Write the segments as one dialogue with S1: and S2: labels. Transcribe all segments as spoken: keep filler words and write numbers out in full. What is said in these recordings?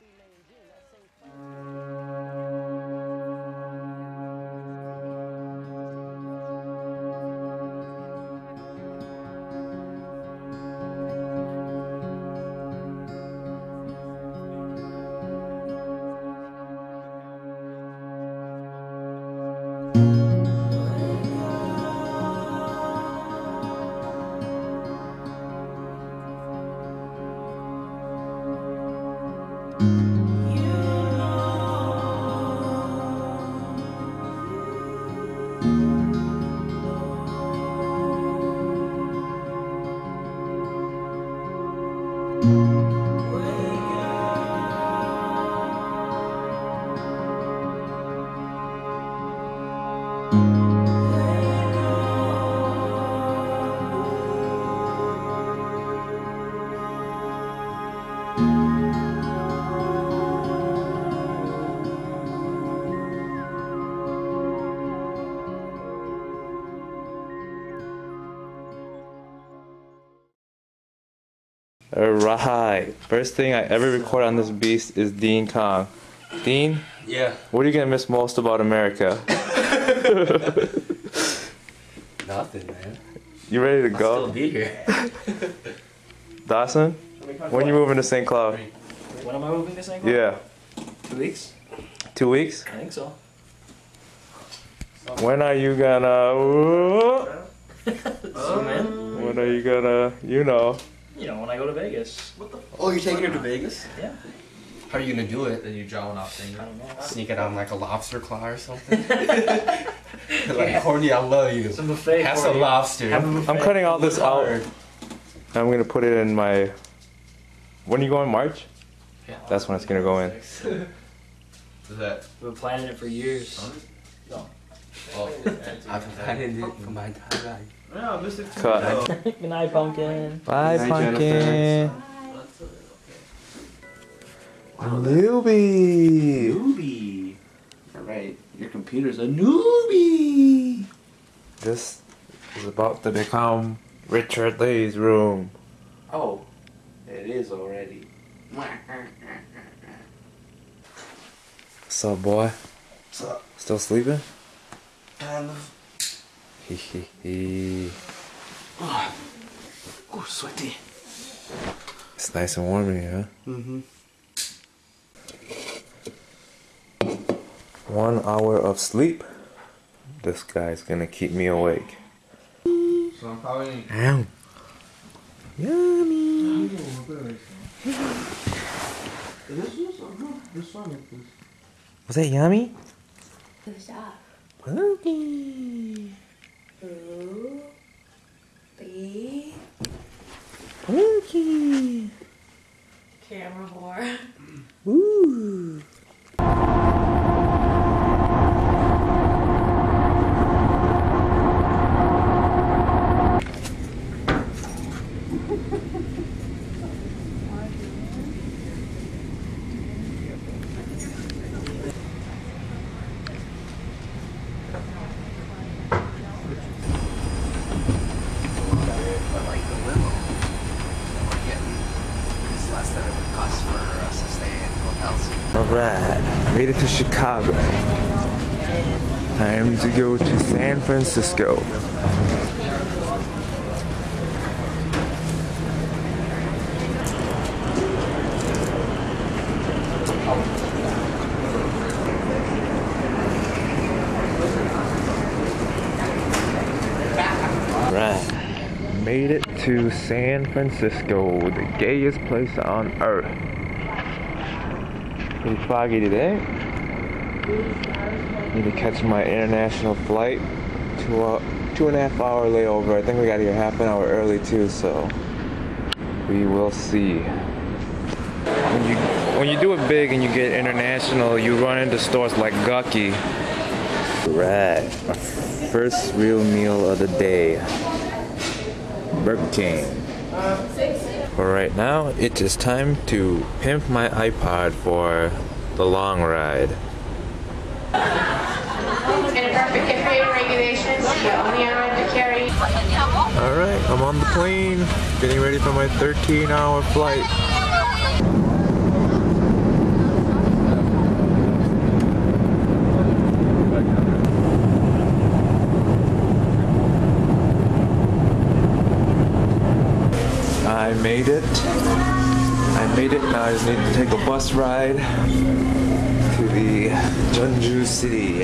S1: Alright, first thing I ever record on this beast is Dean Kong. Dean?
S2: Yeah.
S1: What are you gonna miss most about America?
S2: Nothing, man.
S1: You ready to
S2: I'll
S1: go?
S2: still be here.
S1: Dawson? When you moving to Saint Cloud?
S3: When am I moving to Saint Cloud?
S1: Yeah.
S3: Two weeks?
S1: Two weeks?
S3: I think so.
S1: When are you gonna...
S3: So, man.
S1: When are you gonna... You know.
S3: You know, when I go to Vegas.
S2: What the oh, you're taking her to Vegas?
S3: Yeah.
S2: How are you gonna do it?
S4: Then you drawing off things.
S3: I don't know.
S2: Sneak it on like a lobster claw or something? Like, Courtney, I love you.
S3: Some buffet.
S2: Have some lobster.
S3: Have a buffet.
S1: I'm cutting all this out.
S2: Hard.
S1: I'm gonna put it in my... When you go in March?
S3: Yeah.
S1: That's when it's gonna go in.
S4: What's that?
S3: We've been planning it for years. No.
S4: Oh,
S2: I've been planning it for my entire life.
S4: no, Mister
S1: Cut.
S3: Good night, pumpkin.
S1: Bye,
S2: Night,
S1: pumpkin. Newbie.
S4: Newbie. Alright, your computer's a newbie.
S1: This is about to become Richard Lee's room.
S4: Oh, it is already.
S1: What's up, boy?
S4: What's up?
S1: Still sleeping?
S4: Kind of.
S1: Hee hee hee.
S4: Oh, oh, sweaty.
S1: It's nice and warm in here, huh?
S4: Mm-hmm.
S1: One hour of sleep. This guy's gonna keep me awake.
S4: So I'm probably.
S1: Ow. Yummy. Was that yummy?
S5: Good job.
S1: Punky.
S5: Two, three.
S1: Punky.
S5: Camera whore.
S1: Woo. Alright, made it to Chicago. Time to go to San Francisco. Right, made it to San Francisco, the gayest place on earth. Pretty foggy today. Need to catch my international flight. Two, uh, two and a half hour layover. I think we got here half an hour early too, so we will see. When you when you do it big and you get international, you run into stores like Gucky. Right, our first real meal of the day. Burger King. For right now, it is time to pimp my iPod for the long ride.
S6: Inappropriate carry regulations, you're only allowed to carry.
S1: Alright, I'm on the plane, getting ready for my thirteen hour flight. made it. I made it. Now I just need to take a bus ride to the Jeonju city.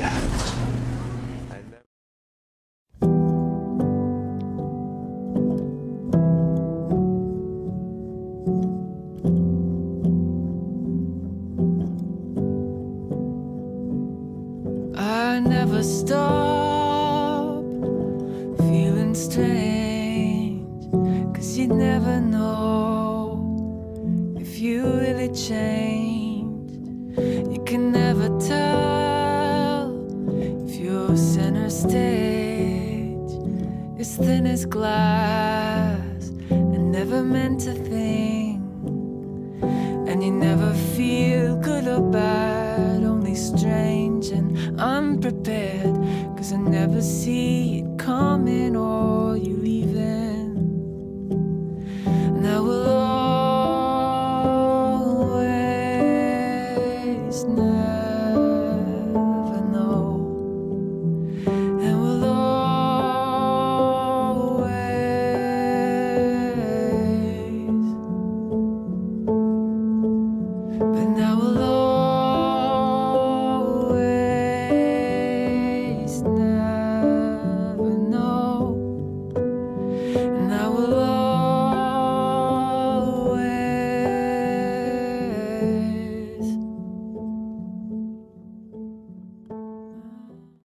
S7: I never stop feeling strange, 'cause you never know if you really changed. You can never tell if you're center stage. It's thin as glass and never meant to think. And you never feel good or bad, only strange and unprepared, 'cause I never see it coming or you leaving. And I will always know